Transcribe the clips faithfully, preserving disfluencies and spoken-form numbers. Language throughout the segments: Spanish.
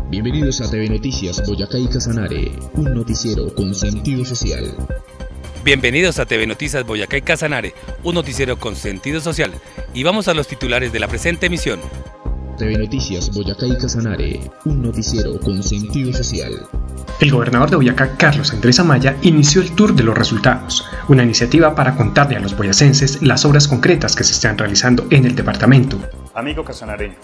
Bienvenidos a T V Noticias Boyacá y Casanare, un noticiero con sentido social. Bienvenidos a T V Noticias Boyacá y Casanare, un noticiero con sentido social. Y vamos a los titulares de la presente emisión. T V Noticias Boyacá y Casanare, un noticiero con sentido social. El gobernador de Boyacá, Carlos Andrés Amaya, inició el Tour de los Resultados, una iniciativa para contarle a los boyacenses las obras concretas que se están realizando en el departamento. Amigo casanareño,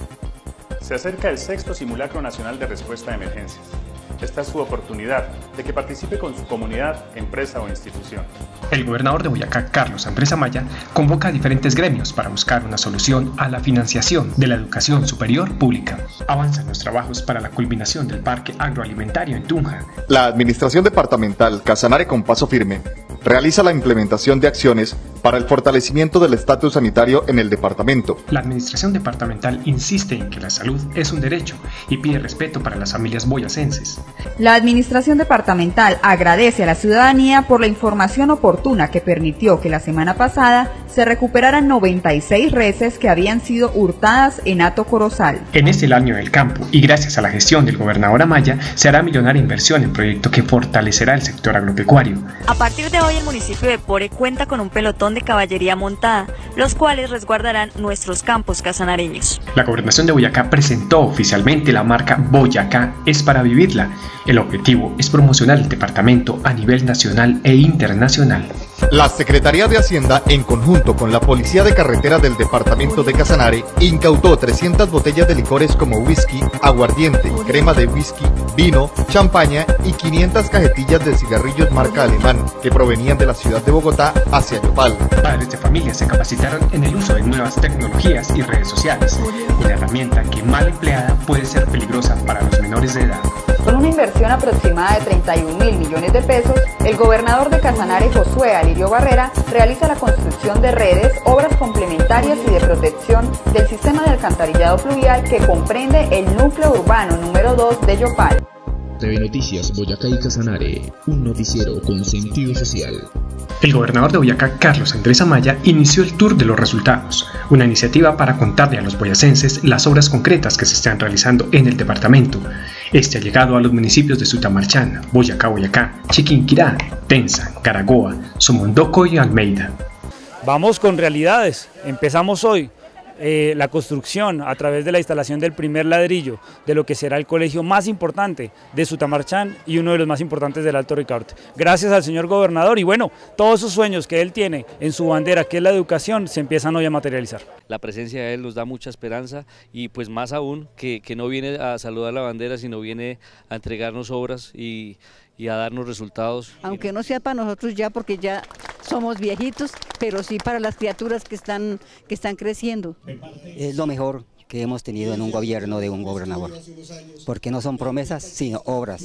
se acerca el sexto Simulacro Nacional de Respuesta a Emergencias. Esta es su oportunidad de que participe con su comunidad, empresa o institución. El gobernador de Boyacá, Carlos Andrés Amaya, convoca a diferentes gremios para buscar una solución a la financiación de la educación superior pública. Avanzan los trabajos para la culminación del parque agroalimentario en Tunja. La Administración Departamental Casanare con Paso Firme realiza la implementación de acciones para el fortalecimiento del estatus sanitario en el departamento. La Administración Departamental insiste en que la salud es un derecho y pide respeto para las familias boyacenses. La Administración Departamental agradece a la ciudadanía por la información oportuna que permitió que la semana pasada se recuperaran noventa y seis reses que habían sido hurtadas en Hato Corozal. En este el año del campo y gracias a la gestión del gobernador Amaya se hará millonaria inversión en proyecto que fortalecerá el sector agropecuario. A partir de hoy el municipio de Pore cuenta con un pelotón de caballería montada, los cuales resguardarán nuestros campos casanareños. La Gobernación de Boyacá presentó oficialmente la marca Boyacá es para vivirla. El objetivo es promocionar el departamento a nivel nacional e internacional. La Secretaría de Hacienda, en conjunto con la Policía de Carretera del departamento de Casanare, incautó trescientas botellas de licores como whisky, aguardiente, crema de whisky, vino, champaña y quinientas cajetillas de cigarrillos marca alemán, que provenían de la ciudad de Bogotá hacia Yopal. Padres de familia se capacitaron en el uso de nuevas tecnologías y redes sociales, una herramienta que mal empleada puede ser peligrosa para los menores de edad. Con una inversión aproximada de treinta y un mil millones de pesos, el gobernador de Casanare, Josué Alirio Barrera, realiza la construcción de redes, obras complementarias y de protección del sistema de alcantarillado pluvial que comprende el núcleo urbano número dos de Yopal. T V Noticias Boyacá y Casanare, un noticiero con sentido social. El gobernador de Boyacá, Carlos Andrés Amaya, inició el Tour de los Resultados, una iniciativa para contarle a los boyacenses las obras concretas que se están realizando en el departamento. Este ha llegado a los municipios de Sutamarchán, Boyacá, Boyacá, Chiquinquirá, Tenza, Caragoa, Somondoco y Almeida. Vamos con realidades, empezamos hoy. Eh, la construcción a través de la instalación del primer ladrillo de lo que será el colegio más importante de Sutamarchán y uno de los más importantes del Alto Ricaurte. Gracias al señor gobernador y bueno, todos esos sueños que él tiene en su bandera, que es la educación, se empiezan hoy a materializar. La presencia de él nos da mucha esperanza y pues más aún que, que no viene a saludar la bandera, sino viene a entregarnos obras y, y a darnos resultados. Aunque no sea para nosotros ya porque ya somos viejitos, pero sí para las criaturas que están, que están creciendo. Es lo mejor que hemos tenido en un gobierno de un gobernador, porque no son promesas, sino obras.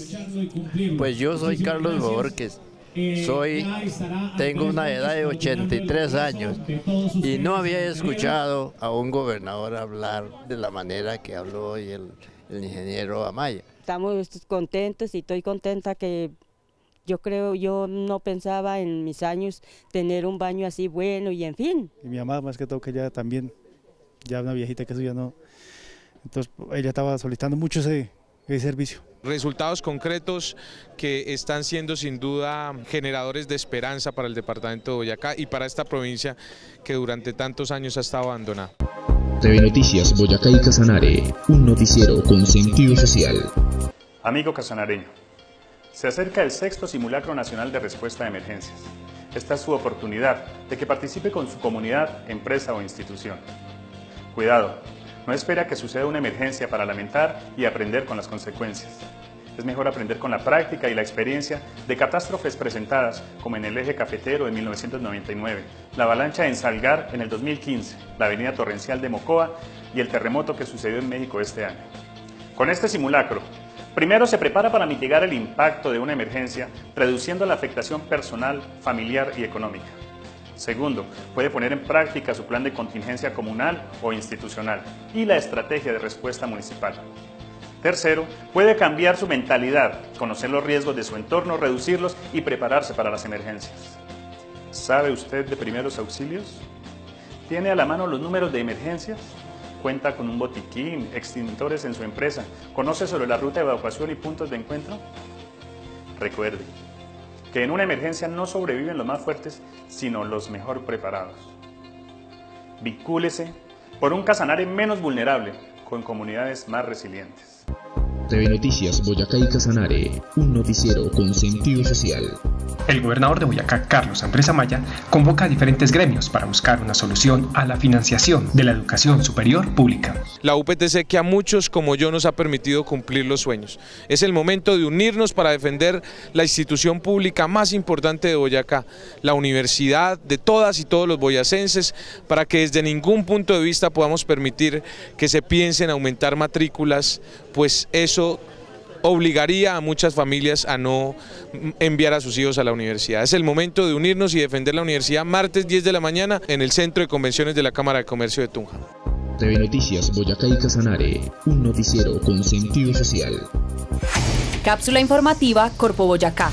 Pues yo soy Carlos Borges, soy, tengo una edad de ochenta y tres años y no había escuchado a un gobernador hablar de la manera que habló hoy el, el ingeniero Amaya. Estamos contentos y estoy contenta que yo creo, yo no pensaba en mis años tener un baño así bueno y en fin. Y mi mamá más que todo que ella también, ya una viejita que eso ya no, entonces ella estaba solicitando mucho ese, ese servicio. Resultados concretos que están siendo sin duda generadores de esperanza para el departamento de Boyacá y para esta provincia que durante tantos años ha estado abandonada. T V Noticias Boyacá y Casanare, un noticiero con sentido social. Amigo casanareño, se acerca el sexto Simulacro Nacional de Respuesta a Emergencias. Esta es su oportunidad de que participe con su comunidad, empresa o institución. Cuidado, no espere a que suceda una emergencia para lamentar y aprender con las consecuencias. Es mejor aprender con la práctica y la experiencia de catástrofes presentadas como en el eje cafetero en mil novecientos noventa y nueve, la avalancha en Salgar en el dos mil quince, la avenida torrencial de Mocoa y el terremoto que sucedió en México este año. Con este simulacro, primero se prepara para mitigar el impacto de una emergencia, reduciendo la afectación personal, familiar y económica. Segundo, puede poner en práctica su plan de contingencia comunal o institucional y la estrategia de respuesta municipal. Tercero, puede cambiar su mentalidad, conocer los riesgos de su entorno, reducirlos y prepararse para las emergencias. ¿Sabe usted de primeros auxilios? ¿Tiene a la mano los números de emergencias? cuenta con un botiquín, extintores en su empresa, conoce sobre la ruta de evacuación y puntos de encuentro. Recuerde que en una emergencia no sobreviven los más fuertes, sino los mejor preparados. Vincúlese por un Casanare menos vulnerable, con comunidades más resilientes. T V Noticias Boyacá y Casanare, un noticiero con sentido social. El gobernador de Boyacá, Carlos Andrés Amaya, convoca a diferentes gremios para buscar una solución a la financiación de la educación superior pública. La U P T C que a muchos como yo nos ha permitido cumplir los sueños. Es el momento de unirnos para defender la institución pública más importante de Boyacá, la universidad de todas y todos los boyacenses, para que desde ningún punto de vista podamos permitir que se piense en aumentar matrículas, pues eso obligaría a muchas familias a no enviar a sus hijos a la universidad. Es el momento de unirnos y defender la universidad. Martes diez de la mañana en el Centro de Convenciones de la Cámara de Comercio de Tunja. T V Noticias Boyacá y Casanare, un noticiero con sentido social. Cápsula informativa Corpo Boyacá.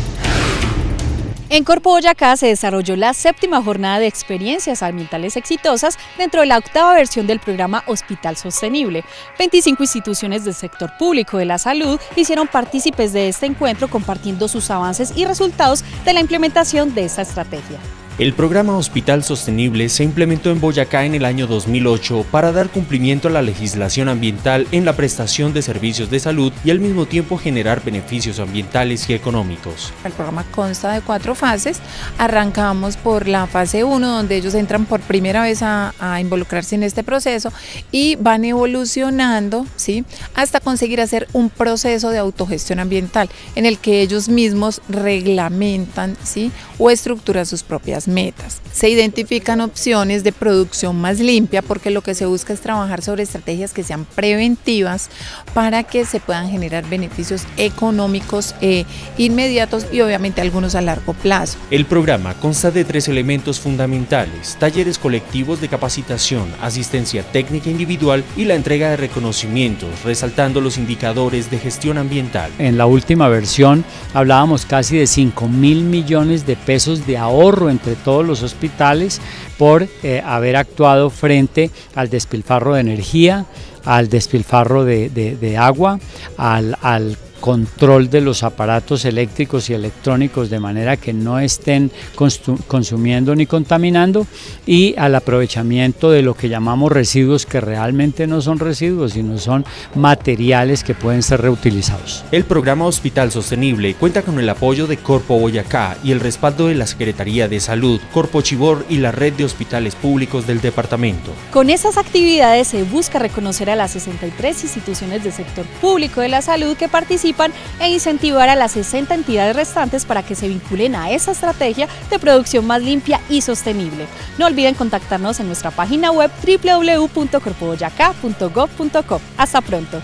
En Corpo Boyacá se desarrolló la séptima jornada de experiencias ambientales exitosas dentro de la octava versión del programa Hospital Sostenible. veinticinco instituciones del sector público de la salud hicieron partícipes de este encuentro compartiendo sus avances y resultados de la implementación de esta estrategia. El programa Hospital Sostenible se implementó en Boyacá en el año dos mil ocho para dar cumplimiento a la legislación ambiental en la prestación de servicios de salud y al mismo tiempo generar beneficios ambientales y económicos. El programa consta de cuatro fases. Arrancamos por la fase uno, donde ellos entran por primera vez a, a involucrarse en este proceso y van evolucionando, ¿sí?, hasta conseguir hacer un proceso de autogestión ambiental en el que ellos mismos reglamentan, ¿sí?, o estructuran sus propias metas. Se identifican opciones de producción más limpia porque lo que se busca es trabajar sobre estrategias que sean preventivas para que se puedan generar beneficios económicos eh, inmediatos y obviamente algunos a largo plazo. El programa consta de tres elementos fundamentales: talleres colectivos de capacitación, asistencia técnica individual y la entrega de reconocimientos, resaltando los indicadores de gestión ambiental. En la última versión hablábamos casi de cinco mil millones de pesos de ahorro entre todos los hospitales por eh, haber actuado frente al despilfarro de energía, al despilfarro de, de, de agua, al, al control de los aparatos eléctricos y electrónicos de manera que no estén consumiendo ni contaminando, y al aprovechamiento de lo que llamamos residuos, que realmente no son residuos sino son materiales que pueden ser reutilizados. El programa Hospital Sostenible cuenta con el apoyo de Corpo Boyacá y el respaldo de la Secretaría de Salud, Corpo Chivor y la red de hospitales públicos del departamento. Con esas actividades se busca reconocer a las sesenta y tres instituciones del sector público de la salud que participan e incentivar a las sesenta entidades restantes para que se vinculen a esa estrategia de producción más limpia y sostenible. No olviden contactarnos en nuestra página web doble u doble u doble u punto corpo boyacá punto gob punto co. Hasta pronto.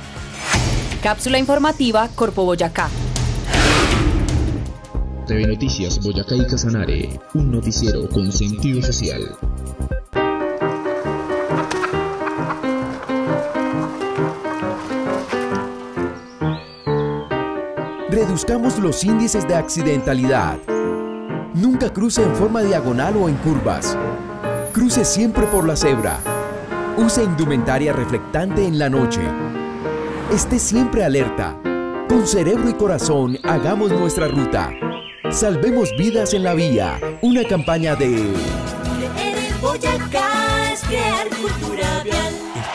Cápsula informativa Corpo Boyacá. T V Noticias Boyacá y Casanare, un noticiero con sentido social. Reduzcamos los índices de accidentalidad. Nunca cruce en forma diagonal o en curvas. Cruce siempre por la cebra. Use indumentaria reflectante en la noche. Esté siempre alerta. Con cerebro y corazón, hagamos nuestra ruta. Salvemos vidas en la vía. Una campaña de... En el Boyacá es crear cultura vial.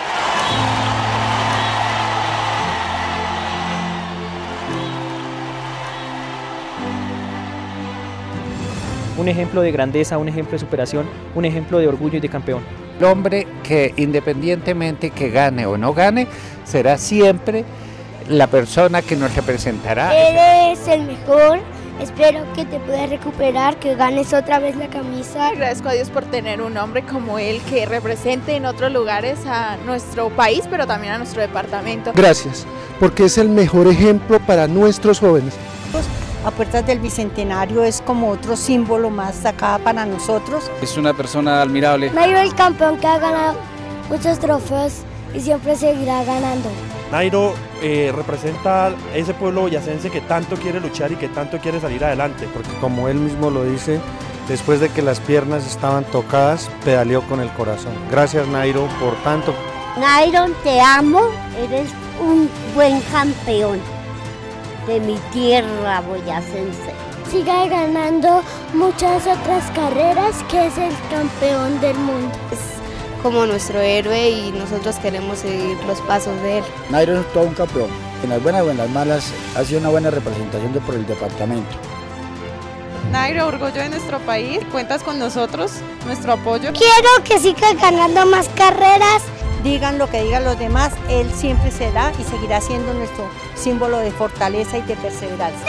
Un ejemplo de grandeza, un ejemplo de superación, un ejemplo de orgullo y de campeón. El hombre que independientemente que gane o no gane, será siempre la persona que nos representará. Eres el mejor, espero que te puedas recuperar, que ganes otra vez la camisa. Agradezco a Dios por tener un hombre como él que represente en otros lugares a nuestro país, pero también a nuestro departamento. Gracias, porque es el mejor ejemplo para nuestros jóvenes. A puertas del Bicentenario es como otro símbolo más acá para nosotros. Es una persona admirable. Nairo, el campeón que ha ganado muchos trofeos y siempre seguirá ganando. Nairo eh, representa a ese pueblo boyacense que tanto quiere luchar y que tanto quiere salir adelante. Porque como él mismo lo dice, después de que las piernas estaban tocadas, pedaleó con el corazón. Gracias, Nairo, por tanto Nairon, te amo, eres un buen campeón de mi tierra boyacense. Siga ganando muchas otras carreras, que es el campeón del mundo. Es como nuestro héroe y nosotros queremos seguir los pasos de él. Nairon es todo un campeón. En las buenas o en las malas ha sido una buena representación de por el departamento. Nairo, orgullo de nuestro país, cuentas con nosotros, nuestro apoyo. Quiero que siga ganando más carreras. Digan lo que digan los demás, él siempre será y seguirá siendo nuestro símbolo de fortaleza y de perseverancia.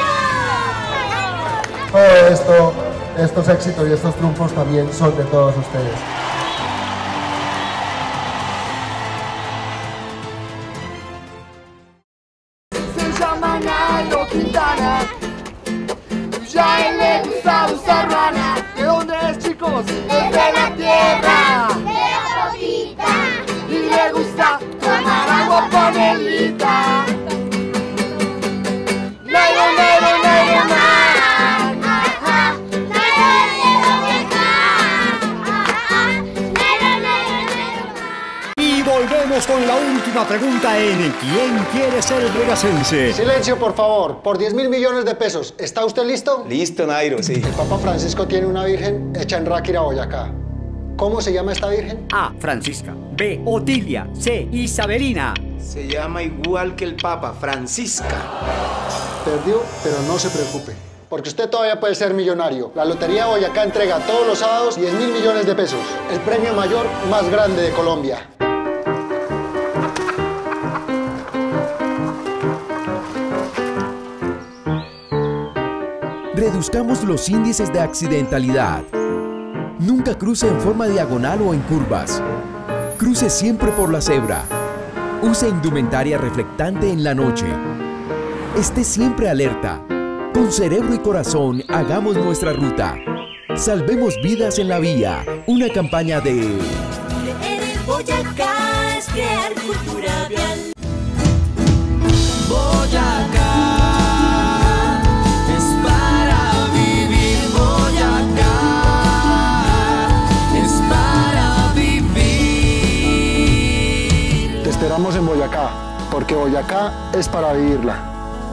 Todo esto, estos éxitos y estos triunfos también son de todos ustedes. Se llama Nairo Quintana, ya a él le gusta usar rana. ¿De dónde es, chicos? Desde la tierra, de la rosita, y le gusta tomar agua panelita. Nairo, Nairo, Nairo, man. Ajá. Nairo, Nairo, Nairo, Nairo, Y volvemos con la última pregunta en ¿Quién quiere ser boyacense? Silencio, por favor. Por diez mil millones de pesos. ¿Está usted listo? Listo, Nairo, sí. El Papa Francisco tiene una virgen hecha en Ráquira, Boyacá. ¿Cómo se llama esta virgen? A. Francisca. B. Otilia. C. Isabelina. Se llama igual que el Papa, Francisca. Perdió, pero no se preocupe, porque usted todavía puede ser millonario. La Lotería Boyacá entrega todos los sábados diez mil millones de pesos, el premio mayor más grande de Colombia. Reduzcamos los índices de accidentalidad. Nunca cruce en forma diagonal o en curvas. Cruce siempre por la cebra. Use indumentaria reflectante en la noche. Esté siempre alerta. Con cerebro y corazón, hagamos nuestra ruta. Salvemos vidas en la vía. Una campaña de... Creer en Boyacá es crear cultura vial. Boyacá es para vivir. Boyacá es para vivir. Te esperamos en Boyacá, porque Boyacá es para vivirla.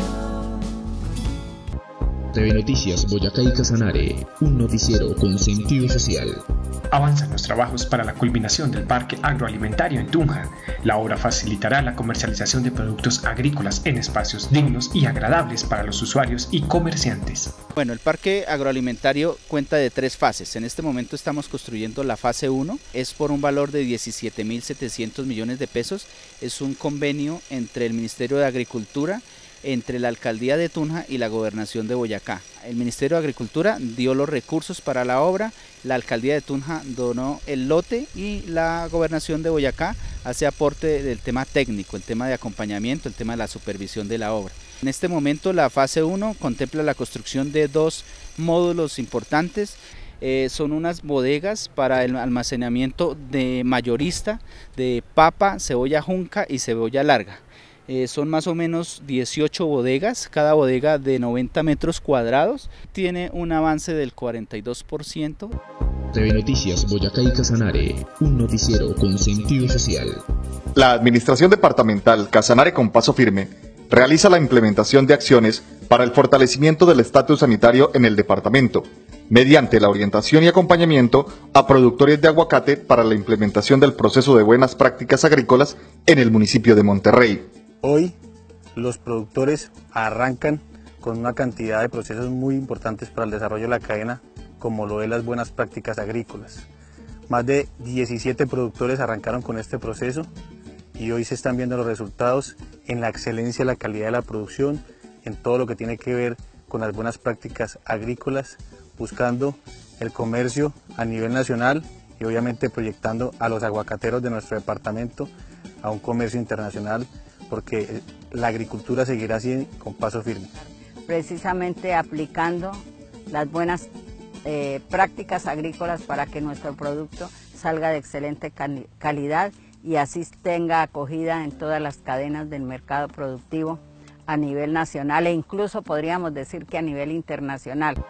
T V Noticias Boyacá y Casanare, un noticiero con sentido social. Avanzan los trabajos para la culminación del parque agroalimentario en Tunja. La obra facilitará la comercialización de productos agrícolas en espacios dignos y agradables para los usuarios y comerciantes. Bueno, el parque agroalimentario cuenta de tres fases. En este momento estamos construyendo la fase uno, es por un valor de diecisiete mil setecientos millones de pesos. Es un convenio entre el Ministerio de Agricultura, entre la Alcaldía de Tunja y la Gobernación de Boyacá. El Ministerio de Agricultura dio los recursos para la obra, la Alcaldía de Tunja donó el lote y la Gobernación de Boyacá hace aporte del tema técnico, el tema de acompañamiento, el tema de la supervisión de la obra. En este momento la fase uno contempla la construcción de dos módulos importantes. Eh, son unas bodegas para el almacenamiento de mayorista de papa, cebolla junca y cebolla larga. Eh, son más o menos dieciocho bodegas, cada bodega de noventa metros cuadrados, tiene un avance del cuarenta y dos por ciento. T V Noticias Boyacá y Casanare, un noticiero con sentido social. La Administración Departamental Casanare con Paso Firme realiza la implementación de acciones para el fortalecimiento del estatus sanitario en el departamento, mediante la orientación y acompañamiento a productores de aguacate para la implementación del proceso de buenas prácticas agrícolas en el municipio de Monterrey. Hoy los productores arrancan con una cantidad de procesos muy importantes para el desarrollo de la cadena, como lo de las buenas prácticas agrícolas. Más de diecisiete productores arrancaron con este proceso y hoy se están viendo los resultados en la excelencia, la calidad de la producción, en todo lo que tiene que ver con las buenas prácticas agrícolas, buscando el comercio a nivel nacional y obviamente proyectando a los aguacateros de nuestro departamento a un comercio internacional, porque la agricultura seguirá así con paso firme. Precisamente aplicando las buenas eh, prácticas agrícolas para que nuestro producto salga de excelente calidad y así tenga acogida en todas las cadenas del mercado productivo a nivel nacional e incluso podríamos decir que a nivel internacional.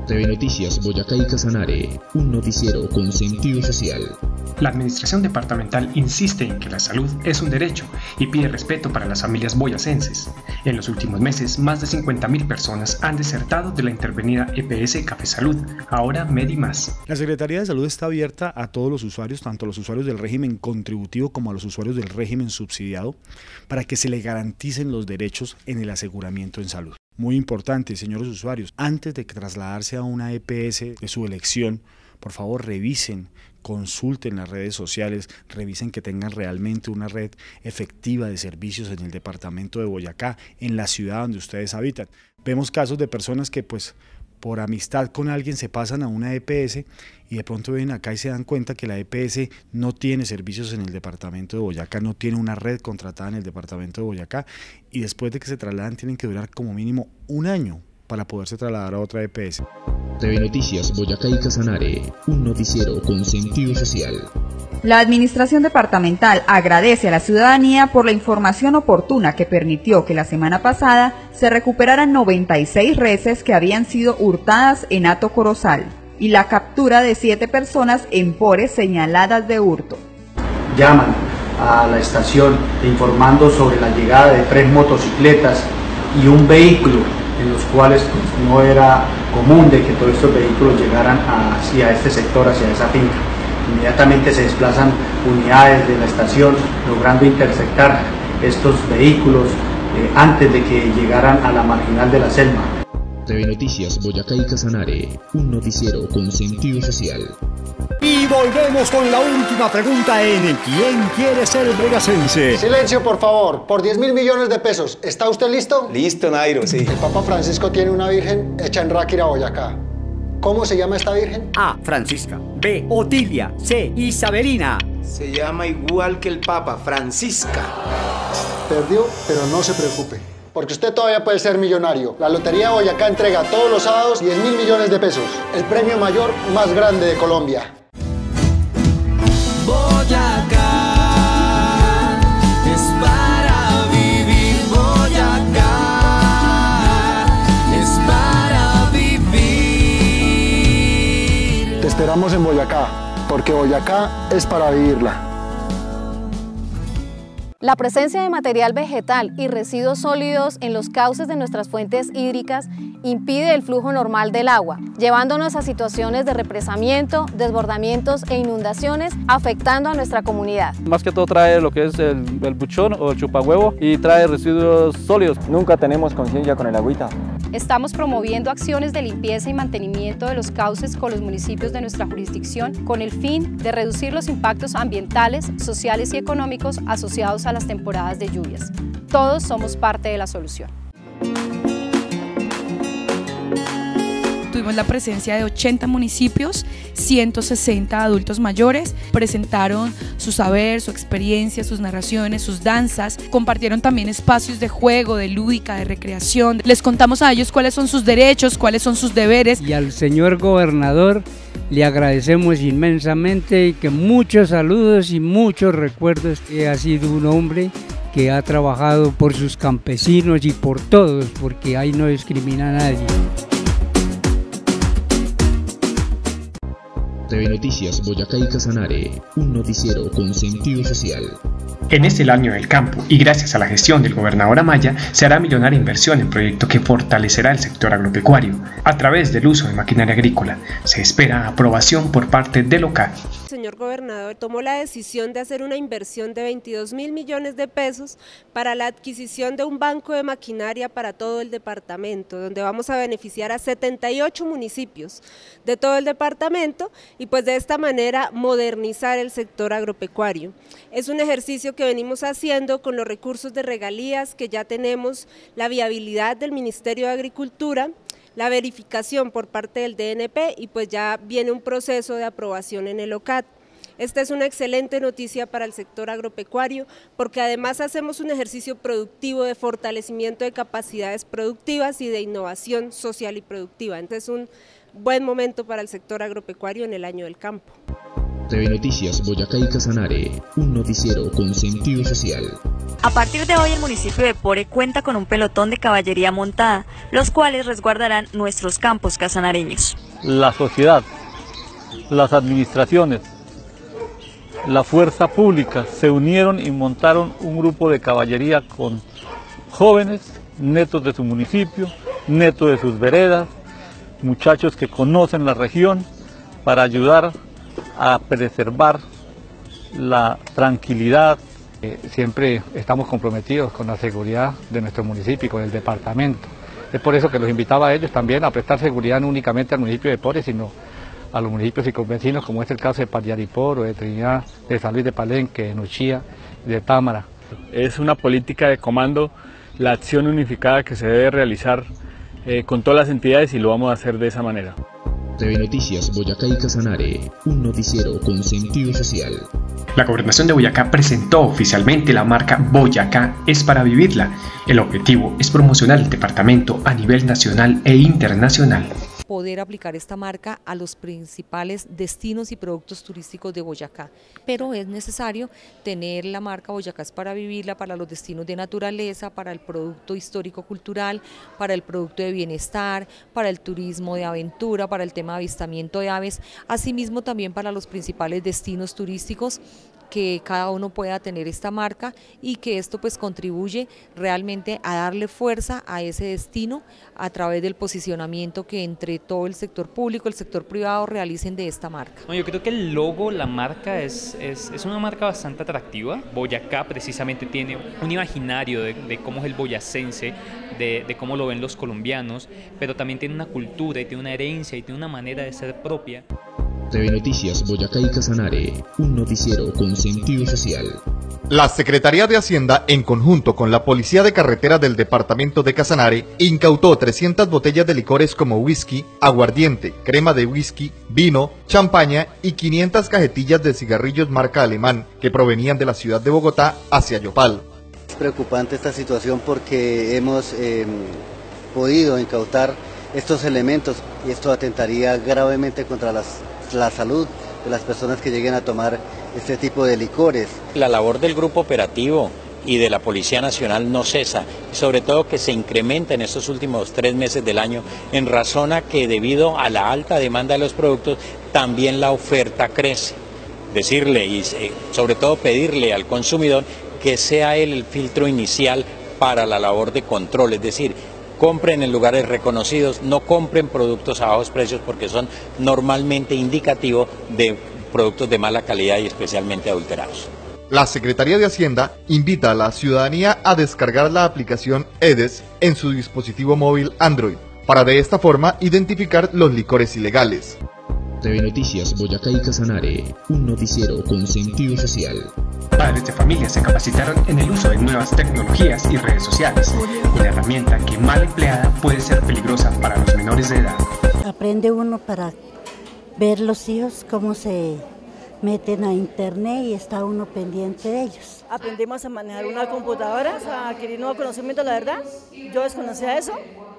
T V Noticias Boyacá y Casanare, un noticiero con sentido social. La administración departamental insiste en que la salud es un derecho y pide respeto para las familias boyacenses. En los últimos meses, más de cincuenta mil personas han desertado de la intervenida E P S Café Salud, ahora Medimás. La Secretaría de Salud está abierta a todos los usuarios, tanto a los usuarios del régimen contributivo como a los usuarios del régimen subsidiado, para que se le garanticen los derechos en el aseguramiento en salud. Muy importante, señores usuarios, antes de trasladarse a una E P S de su elección, por favor revisen, consulten las redes sociales, revisen que tengan realmente una red efectiva de servicios en el departamento de Boyacá, en la ciudad donde ustedes habitan. Vemos casos de personas que pues por amistad con alguien se pasan a una E P S y de pronto vienen acá y se dan cuenta que la E P S no tiene servicios en el departamento de Boyacá, no tiene una red contratada en el departamento de Boyacá y después de que se trasladan tienen que durar como mínimo un año para poderse trasladar a otra E P S. T V Noticias Boyacá y Casanare, un noticiero con sentido social. La Administración Departamental agradece a la ciudadanía por la información oportuna que permitió que la semana pasada se recuperaran noventa y seis reses que habían sido hurtadas en Hato Corozal y la captura de siete personas en pores señaladas de hurto. Llaman a la estación informando sobre la llegada de tres motocicletas y un vehículo en los cuales pues, no era común de que todos estos vehículos llegaran hacia este sector, hacia esa finca. Inmediatamente se desplazan unidades de la estación logrando interceptar estos vehículos eh, antes de que llegaran a la marginal de la Selma. T V Noticias Boyacá y Casanare, un noticiero con sentido social. Y volvemos con la última pregunta en ¿Quién quiere ser boyacense? Silencio, por favor. Por diez mil millones de pesos. ¿Está usted listo? Listo, Nairo, sí. El Papa Francisco tiene una virgen hecha en Ráquira, Boyacá. ¿Cómo se llama esta virgen? A. Francisca. B. Otilia. C. Isabelina. Se llama igual que el Papa, Francisca. Perdió, pero no se preocupe, porque usted todavía puede ser millonario. La Lotería Boyacá entrega todos los sábados diez mil millones de pesos, el premio mayor más grande de Colombia. Boyacá es para vivir, Boyacá es para vivir. Te esperamos en Boyacá, porque Boyacá es para vivirla. La presencia de material vegetal y residuos sólidos en los cauces de nuestras fuentes hídricas impide el flujo normal del agua, llevándonos a situaciones de represamiento, desbordamientos e inundaciones, afectando a nuestra comunidad. Más que todo trae lo que es el, el buchón o el chupahuevo y trae residuos sólidos. Nunca tenemos conciencia con el agüita. Estamos promoviendo acciones de limpieza y mantenimiento de los cauces con los municipios de nuestra jurisdicción con el fin de reducir los impactos ambientales, sociales y económicos asociados a las temporadas de lluvias. Todos somos parte de la solución. Tuvimos la presencia de ochenta municipios, ciento sesenta adultos mayores, presentaron su saber, su experiencia, sus narraciones, sus danzas, compartieron también espacios de juego, de lúdica, de recreación, les contamos a ellos cuáles son sus derechos, cuáles son sus deberes. Y al señor gobernador le agradecemos inmensamente y que muchos saludos y muchos recuerdos, que ha sido un hombre que ha trabajado por sus campesinos y por todos, porque ahí no discrimina a nadie. T V Noticias Boyacá y Casanare, un noticiero con sentido social. En este el año del campo y gracias a la gestión del gobernador Amaya se hará millonaria inversión en proyecto que fortalecerá el sector agropecuario a través del uso de maquinaria agrícola. Se espera aprobación por parte del O C A. El señor gobernador tomó la decisión de hacer una inversión de veintidós mil millones de pesos para la adquisición de un banco de maquinaria para todo el departamento, donde vamos a beneficiar a setenta y ocho municipios de todo el departamento y pues de esta manera modernizar el sector agropecuario. Es un ejercicio que venimos haciendo con los recursos de regalías que ya tenemos, la viabilidad del Ministerio de Agricultura, la verificación por parte del D N P y pues ya viene un proceso de aprobación en el O C A T. Esta es una excelente noticia para el sector agropecuario porque además hacemos un ejercicio productivo de fortalecimiento de capacidades productivas y de innovación social y productiva. Entonces es un buen momento para el sector agropecuario en el año del campo. T V Noticias Boyacá y Casanare, un noticiero con sentido social. A partir de hoy el municipio de Pore cuenta con un pelotón de caballería montada, los cuales resguardarán nuestros campos casanareños. La sociedad, las administraciones, la fuerza pública se unieron y montaron un grupo de caballería con jóvenes, netos de su municipio, netos de sus veredas, muchachos que conocen la región, para ayudar a preservar la tranquilidad. Eh, siempre estamos comprometidos con la seguridad de nuestro municipio y con el departamento. Es por eso que los invitaba a ellos también a prestar seguridad no únicamente al municipio de Pore, sino a los municipios y convecinos, como es el caso de Pariariporo, de Trinidad, de San Luis de Palenque, de Nuchía, de Támara. Es una política de comando, la acción unificada que se debe realizar eh, con todas las entidades, y lo vamos a hacer de esa manera. T V Noticias Boyacá y Casanare, un noticiero con sentido social. La Gobernación de Boyacá presentó oficialmente la marca Boyacá es para vivirla. El objetivo es promocionar el departamento a nivel nacional e internacional. Poder aplicar esta marca a los principales destinos y productos turísticos de Boyacá, pero es necesario tener la marca Boyacá es para vivirla para los destinos de naturaleza, para el producto histórico-cultural, para el producto de bienestar, para el turismo de aventura, para el tema de avistamiento de aves, asimismo también para los principales destinos turísticos, que cada uno pueda tener esta marca y que esto pues contribuye realmente a darle fuerza a ese destino a través del posicionamiento que entre todo el sector público, el sector privado realicen de esta marca. No, yo creo que el logo, la marca es, es, es una marca bastante atractiva. Boyacá precisamente tiene un imaginario de, de cómo es el boyacense, de, de cómo lo ven los colombianos, pero también tiene una cultura y tiene una herencia y tiene una manera de ser propia. T V Noticias Boyacá y Casanare, un noticiero con sentido social. La Secretaría de Hacienda, en conjunto con la Policía de Carretera del Departamento de Casanare, incautó trescientas botellas de licores como whisky, aguardiente, crema de whisky, vino, champaña y quinientas cajetillas de cigarrillos marca alemán que provenían de la ciudad de Bogotá hacia Yopal. Es preocupante esta situación porque hemos eh, podido incautar estos elementos y esto atentaría gravemente contra las la salud de las personas que lleguen a tomar este tipo de licores. La labor del grupo operativo y de la Policía Nacional no cesa, sobre todo que se incrementa en estos últimos tres meses del año, en razón a que debido a la alta demanda de los productos, también la oferta crece. Decirle y sobre todo pedirle al consumidor que sea él el filtro inicial para la labor de control, es decir, compren en lugares reconocidos, no compren productos a bajos precios porque son normalmente indicativos de productos de mala calidad y especialmente adulterados. La Secretaría de Hacienda invita a la ciudadanía a descargar la aplicación EDES en su dispositivo móvil Android, para de esta forma identificar los licores ilegales. T V Noticias Boyacá y Casanare, un noticiero con sentido social. Padres de familia se capacitaron en el uso de nuevas tecnologías y redes sociales, una herramienta que mal empleada puede ser peligrosa para los menores de edad. Aprende uno para ver los hijos cómo se meten a internet y está uno pendiente de ellos. Aprendimos a manejar una computadora, a adquirir nuevo conocimiento, la verdad. Yo desconocía eso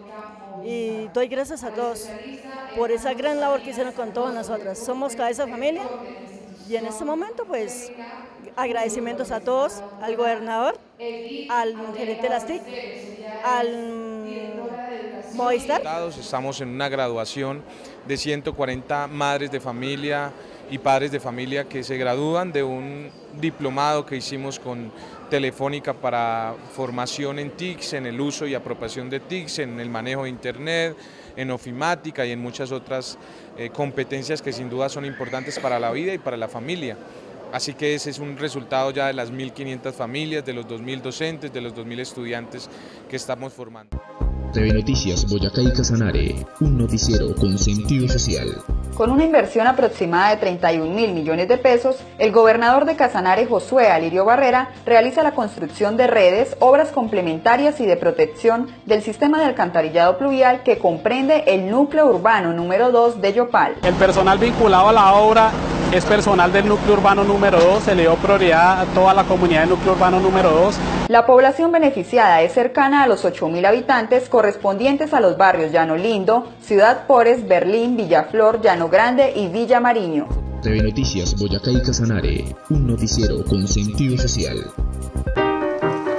y doy gracias a todos por esa gran labor que hicieron con todas nosotras. Somos cabeza de familia y en este momento pues agradecimientos a todos, al gobernador, al gerente de las T I C, al Movistar. Estamos en una graduación de ciento cuarenta madres de familia y padres de familia que se gradúan de un diplomado que hicimos con Telefónica para formación en T I C S, en el uso y apropiación de T I C S, en el manejo de internet, en ofimática y en muchas otras eh, competencias que sin duda son importantes para la vida y para la familia. Así que ese es un resultado ya de las mil quinientas familias, de los dos mil docentes, de los dos mil estudiantes que estamos formando. T V Noticias Boyacá y Casanare, un noticiero con sentido social. Con una inversión aproximada de treinta y un mil millones de pesos, el gobernador de Casanare, Josué Alirio Barrera, realiza la construcción de redes, obras complementarias y de protección del sistema de alcantarillado pluvial que comprende el núcleo urbano número dos de Yopal. El personal vinculado a la obra es personal del núcleo urbano número dos, se le dio prioridad a toda la comunidad del núcleo urbano número dos. La población beneficiada es cercana a los ocho mil habitantes correspondientes a los barrios Llano Lindo, Ciudad Pores, Berlín, Villaflor, Llano Grande y Villa Mariño. T V Noticias Boyacá y Casanare, un noticiero con sentido social.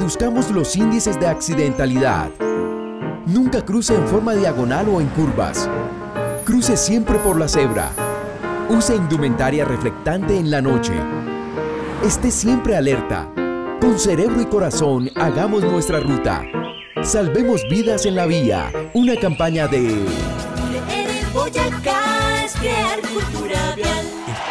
reduzcamos los índices de accidentalidad. Nunca cruce en forma diagonal o en curvas. Cruce siempre por la cebra. Use indumentaria reflectante en la noche. Esté siempre alerta. Con cerebro y corazón, hagamos nuestra ruta. Salvemos vidas en la vía. Una campaña de... Creer en Boyacá es crear cultura vial.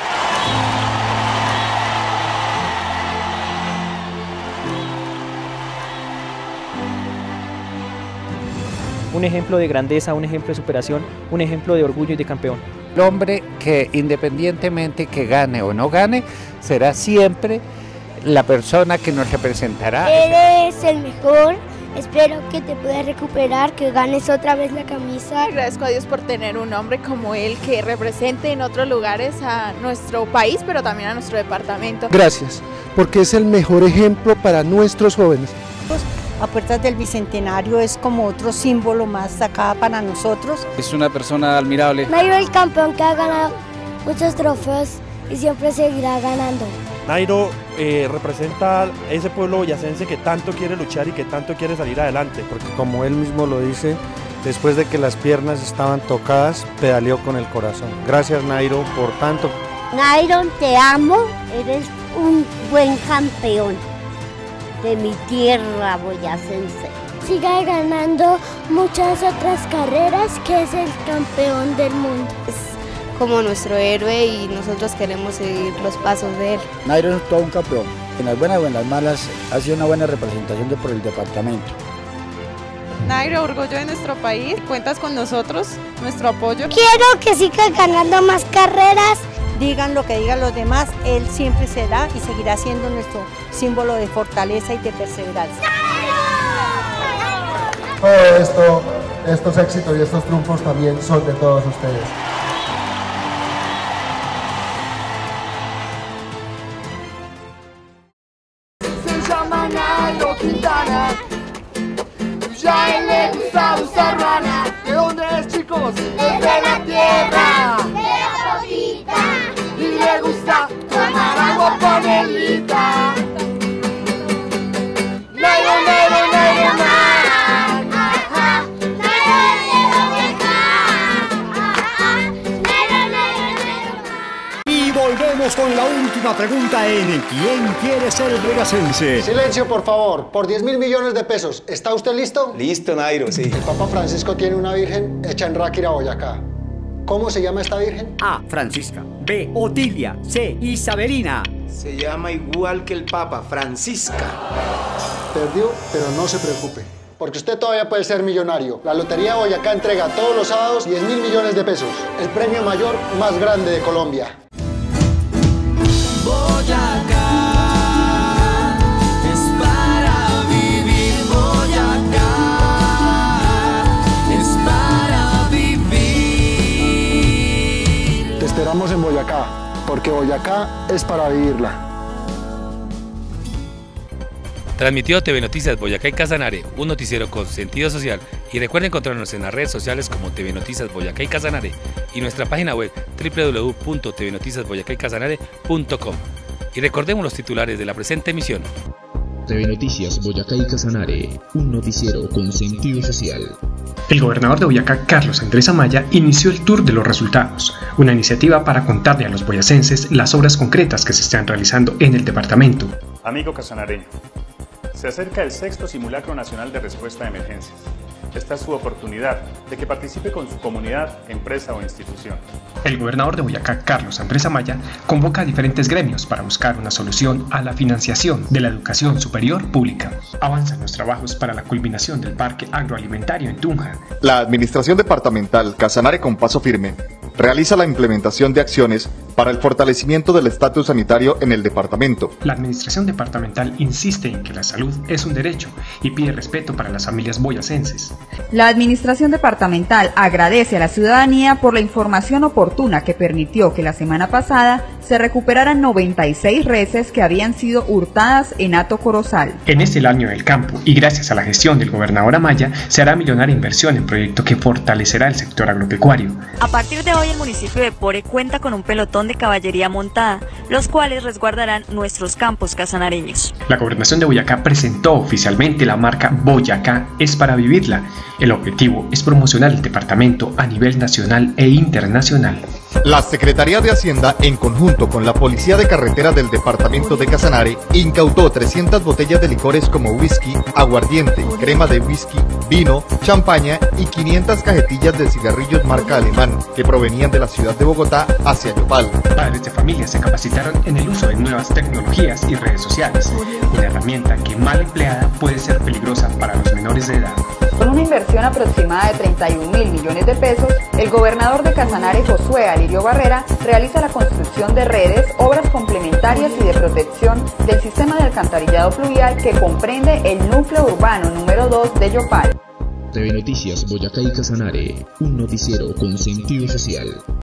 Un ejemplo de grandeza, un ejemplo de superación, un ejemplo de orgullo y de campeón. El hombre que independientemente que gane o no gane, será siempre la persona que nos representará. Eres el mejor, espero que te puedas recuperar, que ganes otra vez la camisa. Agradezco a Dios por tener un hombre como él que represente en otros lugares a nuestro país, pero también a nuestro departamento. Gracias, porque es el mejor ejemplo para nuestros jóvenes. A puertas del Bicentenario es como otro símbolo más acá para nosotros. Es una persona admirable. Nairo, el campeón que ha ganado muchos trofeos y siempre seguirá ganando. Nairo eh, representa ese pueblo boyacense que tanto quiere luchar y que tanto quiere salir adelante. Porque como él mismo lo dice, después de que las piernas estaban tocadas, pedaleó con el corazón. Gracias, Nairo, por tanto. Nairo, te amo, eres un buen campeón de mi tierra boyacense. Siga ganando muchas otras carreras, que es el campeón del mundo. Es como nuestro héroe y nosotros queremos seguir los pasos de él. Nairo es todo un campeón. En las buenas o en las malas ha sido una buena representación de por el departamento. Nairo, orgullo de nuestro país, cuentas con nosotros, nuestro apoyo. Quiero que siga ganando más carreras. Digan lo que digan los demás, él siempre será y seguirá siendo nuestro símbolo de fortaleza y de perseverancia. Todo esto, estos éxitos y estos triunfos también son de todos ustedes. Se llama Nairo Quintana, ya él le gusta usar rana. ¿De dónde es, chicos? Desde la tierra. Y le gusta tomar agua panelita. Nairo, Nairo, Nairo, man. Ajá. Nairo, Y volvemos con la última pregunta en ¿Quién quiere ser boyacense? Silencio, por favor. Por diez mil millones de pesos, ¿está usted listo? Listo, Nairo, sí. El Papa Francisco tiene una virgen hecha en Ráquira, Boyacá. ¿Cómo se llama esta virgen? A. Francisca. B. Otilia. C. Isabelina. Se llama igual que el Papa, Francisca. Perdió, pero no se preocupe, porque usted todavía puede ser millonario. La Lotería Boyacá entrega todos los sábados diez mil millones de pesos, el premio mayor más grande de Colombia. Boyacá es para vivir, Boyacá es para vivir. Te esperamos en Boyacá, porque Boyacá es para vivirla. Transmitió T V Noticias Boyacá y Casanare, un noticiero con sentido social. Y recuerden encontrarnos en las redes sociales como T V Noticias Boyacá y Casanare y nuestra página web w w w punto t v noticias boyacá y casanare punto com. Y recordemos los titulares de la presente emisión. T V Noticias Boyacá y Casanare, un noticiero con sentido social. El gobernador de Boyacá, Carlos Andrés Amaya, inició el Tour de los Resultados, una iniciativa para contarle a los boyacenses las obras concretas que se están realizando en el departamento. Amigo casanareño, se acerca el sexto Simulacro Nacional de Respuesta a Emergencias. Esta es su oportunidad de que participe con su comunidad, empresa o institución. El gobernador de Boyacá, Carlos Andrés Amaya, convoca a diferentes gremios para buscar una solución a la financiación de la educación superior pública. Avanzan los trabajos para la culminación del parque agroalimentario en Tunja. La Administración Departamental Casanare con Paso Firme realiza la implementación de acciones para el fortalecimiento del estatus sanitario en el departamento. La Administración Departamental insiste en que la salud es un derecho y pide respeto para las familias boyacenses. La Administración Departamental agradece a la ciudadanía por la información oportuna que permitió que la semana pasada se se recuperaran noventa y seis reses que habían sido hurtadas en Hato Corozal. En este año del campo y gracias a la gestión del gobernador Amaya, se hará millonaria inversión en proyecto que fortalecerá el sector agropecuario. A partir de hoy el municipio de Pore cuenta con un pelotón de caballería montada, los cuales resguardarán nuestros campos casanareños. La gobernación de Boyacá presentó oficialmente la marca Boyacá es para vivirla. El objetivo es promocionar el departamento a nivel nacional e internacional. La Secretaría de Hacienda, en conjunto con la Policía de Carretera del departamento de Casanare, incautó trescientas botellas de licores como whisky, aguardiente, crema de whisky, vino, champaña y quinientas cajetillas de cigarrillos marca alemán que provenían de la ciudad de Bogotá hacia Yopal. Padres de familia se capacitaron en el uso de nuevas tecnologías y redes sociales, una herramienta que mal empleada puede ser peligrosa para los menores de edad. Con una inversión aproximada de treinta y un mil millones de pesos, el gobernador de Casanare, Josué Alirio Barrera, realiza la construcción de redes, obras complementarias y de protección del sistema de alcantarillado pluvial que comprende el núcleo urbano número dos de Yopal. T V Noticias Boyacá y Casanare, un noticiero con sentido social.